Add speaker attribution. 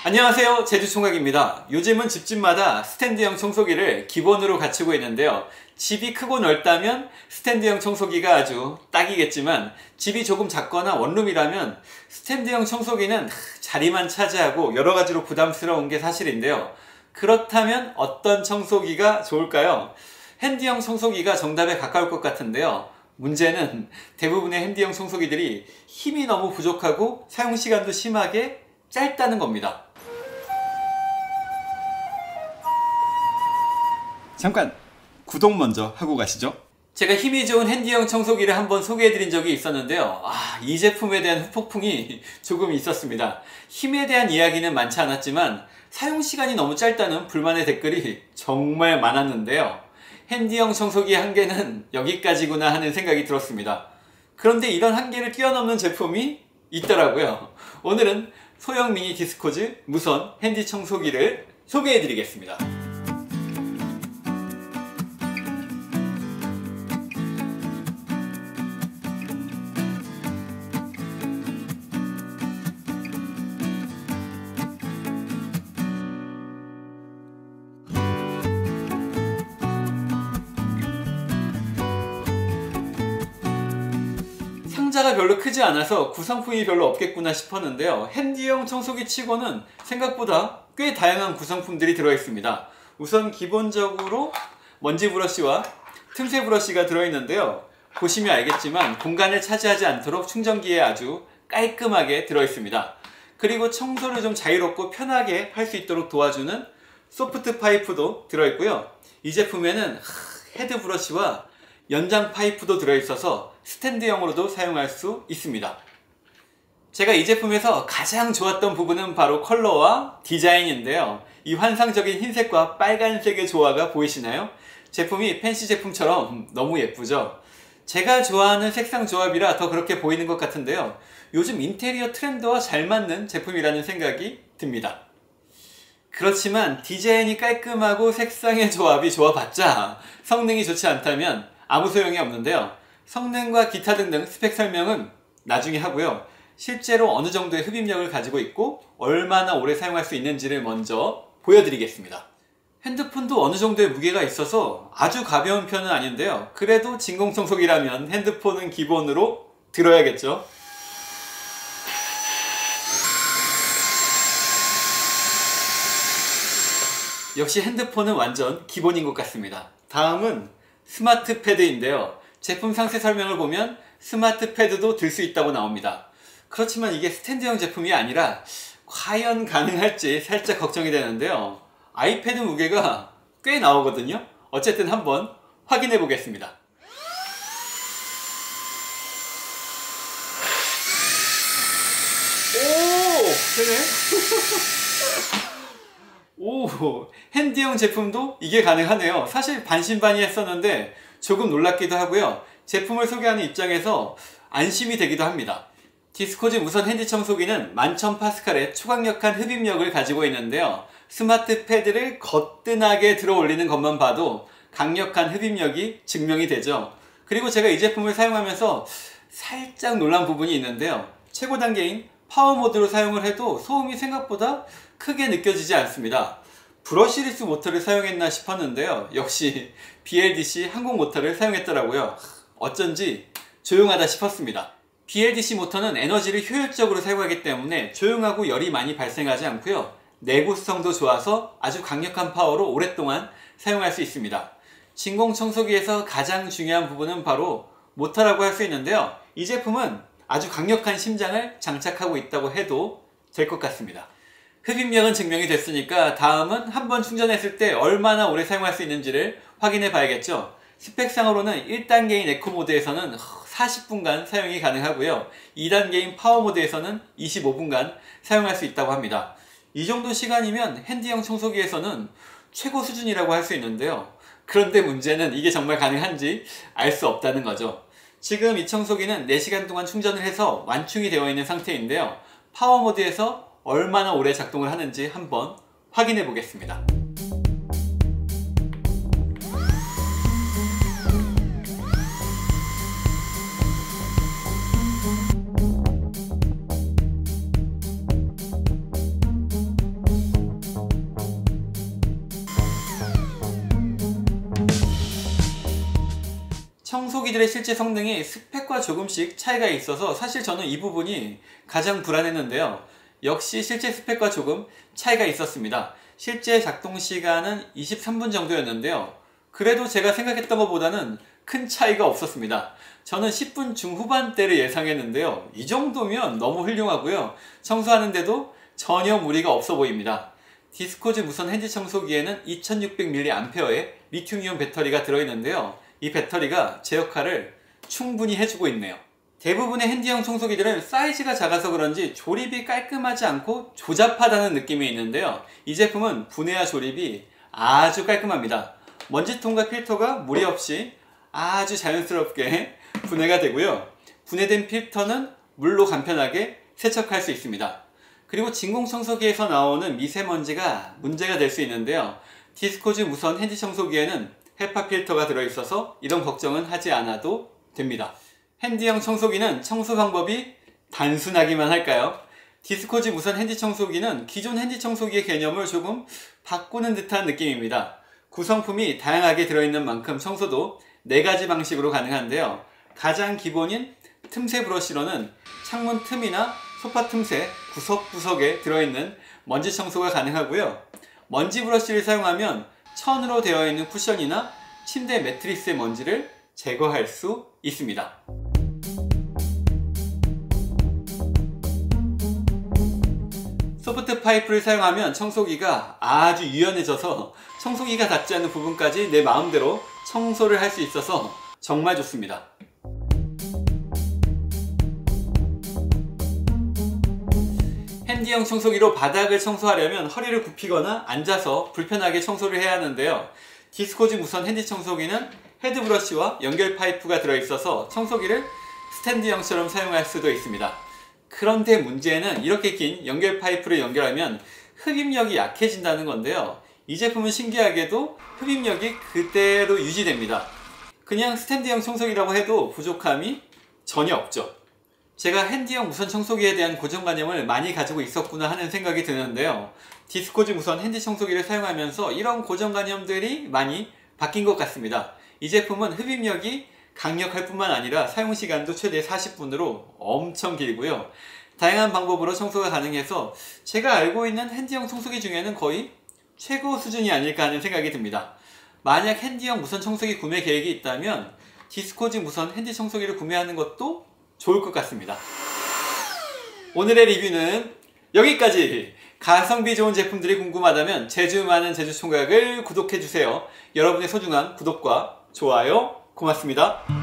Speaker 1: 안녕하세요, 제주총각입니다. 요즘은 집집마다 스탠드형 청소기를 기본으로 갖추고 있는데요. 집이 크고 넓다면 스탠드형 청소기가 아주 딱이겠지만 집이 조금 작거나 원룸이라면 스탠드형 청소기는 자리만 차지하고 여러가지로 부담스러운 게 사실인데요. 그렇다면 어떤 청소기가 좋을까요? 핸디형 청소기가 정답에 가까울 것 같은데요. 문제는 대부분의 핸디형 청소기들이 힘이 너무 부족하고 사용시간도 심하게 짧다는 겁니다. 잠깐 구독 먼저 하고 가시죠. 제가 힘이 좋은 핸디형 청소기를 한번 소개해드린 적이 있었는데요. 이 제품에 대한 후폭풍이 조금 있었습니다. 힘에 대한 이야기는 많지 않았지만 사용시간이 너무 짧다는 불만의 댓글이 정말 많았는데요. 핸디형 청소기의 한계는 여기까지구나 하는 생각이 들었습니다. 그런데 이런 한계를 뛰어넘는 제품이 있더라고요. 오늘은 소형 미니 디스코즈 무선 핸디 청소기를 소개해드리겠습니다. 상자가 별로 크지 않아서 구성품이 별로 없겠구나 싶었는데요. 핸디형 청소기 치고는 생각보다 꽤 다양한 구성품들이 들어있습니다. 우선 기본적으로 먼지 브러쉬와 틈새 브러쉬가 들어있는데요. 보시면 알겠지만 공간을 차지하지 않도록 충전기에 아주 깔끔하게 들어있습니다. 그리고 청소를 좀 자유롭고 편하게 할 수 있도록 도와주는 소프트 파이프도 들어있고요. 이 제품에는 헤드 브러쉬와 연장 파이프도 들어있어서 스탠드형으로도 사용할 수 있습니다. 제가 이 제품에서 가장 좋았던 부분은 바로 컬러와 디자인인데요. 이 환상적인 흰색과 빨간색의 조화가 보이시나요? 제품이 팬시 제품처럼 너무 예쁘죠? 제가 좋아하는 색상 조합이라 더 그렇게 보이는 것 같은데요. 요즘 인테리어 트렌드와 잘 맞는 제품이라는 생각이 듭니다. 그렇지만 디자인이 깔끔하고 색상의 조합이 좋아봤자 성능이 좋지 않다면 아무 소용이 없는데요. 성능과 기타 등등 스펙 설명은 나중에 하고요. 실제로 어느 정도의 흡입력을 가지고 있고 얼마나 오래 사용할 수 있는지를 먼저 보여드리겠습니다. 핸드폰도 어느 정도의 무게가 있어서 아주 가벼운 편은 아닌데요. 그래도 진공청소기라면 핸드폰은 기본으로 들어야겠죠. 역시 핸드폰은 완전 기본인 것 같습니다. 다음은 스마트 패드인데요. 제품 상세 설명을 보면 스마트 패드도 들 수 있다고 나옵니다. 그렇지만 이게 스탠드형 제품이 아니라 과연 가능할지 살짝 걱정이 되는데요. 아이패드 무게가 꽤 나오거든요. 어쨌든 한번 확인해 보겠습니다. 오! 되네? 오! 핸디형 제품도 이게 가능하네요. 사실 반신반의했었는데 조금 놀랍기도 하고요. 제품을 소개하는 입장에서 안심이 되기도 합니다. 디스코즈 무선 핸디 청소기는 11,000파스칼의 초강력한 흡입력을 가지고 있는데요. 스마트 패드를 거뜬하게 들어 올리는 것만 봐도 강력한 흡입력이 증명이 되죠. 그리고 제가 이 제품을 사용하면서 살짝 놀란 부분이 있는데요. 최고 단계인 파워 모드로 사용을 해도 소음이 생각보다 크게 느껴지지 않습니다. 브러시리스 모터를 사용했나 싶었는데요. 역시 BLDC 항공 모터를 사용했더라고요. 어쩐지 조용하다 싶었습니다. BLDC 모터는 에너지를 효율적으로 사용하기 때문에 조용하고 열이 많이 발생하지 않고요. 내구성도 좋아서 아주 강력한 파워로 오랫동안 사용할 수 있습니다. 진공청소기에서 가장 중요한 부분은 바로 모터라고 할 수 있는데요. 이 제품은 아주 강력한 심장을 장착하고 있다고 해도 될 것 같습니다. 흡입력은 증명이 됐으니까 다음은 한번 충전했을 때 얼마나 오래 사용할 수 있는지를 확인해 봐야겠죠. 스펙상으로는 1단계인 에코 모드에서는 40분간 사용이 가능하고요. 2단계인 파워 모드에서는 25분간 사용할 수 있다고 합니다. 이 정도 시간이면 핸디형 청소기에서는 최고 수준이라고 할 수 있는데요. 그런데 문제는 이게 정말 가능한지 알 수 없다는 거죠. 지금 이 청소기는 4시간 동안 충전을 해서 완충이 되어 있는 상태인데요. 파워 모드에서 얼마나 오래 작동을 하는지 한번 확인해 보겠습니다. 청소기들의 실제 성능이 스펙과 조금씩 차이가 있어서 사실 저는 이 부분이 가장 불안했는데요. 역시 실제 스펙과 조금 차이가 있었습니다. 실제 작동 시간은 23분 정도였는데요. 그래도 제가 생각했던 것보다는 큰 차이가 없었습니다. 저는 10분 중후반대를 예상했는데요. 이 정도면 너무 훌륭하고요. 청소하는데도 전혀 무리가 없어 보입니다. 디스코즈 무선 핸디 청소기에는 2600mAh의 리튬이온 배터리가 들어있는데요. 이 배터리가 제 역할을 충분히 해주고 있네요. 대부분의 핸디형 청소기들은 사이즈가 작아서 그런지 조립이 깔끔하지 않고 조잡하다는 느낌이 있는데요. 이 제품은 분해와 조립이 아주 깔끔합니다. 먼지통과 필터가 무리 없이 아주 자연스럽게 분해가 되고요. 분해된 필터는 물로 간편하게 세척할 수 있습니다. 그리고 진공청소기에서 나오는 미세먼지가 문제가 될 수 있는데요. 디스코즈 무선 핸디 청소기에는 헤파 필터가 들어있어서 이런 걱정은 하지 않아도 됩니다. 핸디형 청소기는 청소 방법이 단순하기만 할까요? 디스코즈 무선 핸디 청소기는 기존 핸디 청소기의 개념을 조금 바꾸는 듯한 느낌입니다. 구성품이 다양하게 들어있는 만큼 청소도 4가지 방식으로 가능한데요. 가장 기본인 틈새 브러쉬로는 창문 틈이나 소파 틈새 구석구석에 들어있는 먼지 청소가 가능하고요. 먼지 브러쉬를 사용하면 천으로 되어 있는 쿠션이나 침대 매트리스의 먼지를 제거할 수 있습니다. 소프트 파이프를 사용하면 청소기가 아주 유연해져서 청소기가 닿지 않는 부분까지 내 마음대로 청소를 할 수 있어서 정말 좋습니다. 핸디형 청소기로 바닥을 청소하려면 허리를 굽히거나 앉아서 불편하게 청소를 해야 하는데요. 디스코즈 무선 핸디 청소기는 헤드 브러쉬와 연결 파이프가 들어있어서 청소기를 스탠드형처럼 사용할 수도 있습니다. 그런데 문제는 이렇게 긴 연결 파이프를 연결하면 흡입력이 약해진다는 건데요. 이 제품은 신기하게도 흡입력이 그대로 유지됩니다. 그냥 스탠드형 청소기라고 해도 부족함이 전혀 없죠. 제가 핸디형 무선 청소기에 대한 고정관념을 많이 가지고 있었구나 하는 생각이 드는데요. 디스코즈 무선 핸디 청소기를 사용하면서 이런 고정관념들이 많이 바뀐 것 같습니다. 이 제품은 흡입력이 강력할 뿐만 아니라 사용시간도 최대 40분으로 엄청 길고요. 다양한 방법으로 청소가 가능해서 제가 알고 있는 핸디형 청소기 중에는 거의 최고 수준이 아닐까 하는 생각이 듭니다. 만약 핸디형 무선 청소기 구매 계획이 있다면 디스코즈 무선 핸디 청소기를 구매하는 것도 좋을 것 같습니다. 오늘의 리뷰는 여기까지! 가성비 좋은 제품들이 궁금하다면 제주 많은 제주총각을 구독해주세요. 여러분의 소중한 구독과 좋아요 고맙습니다.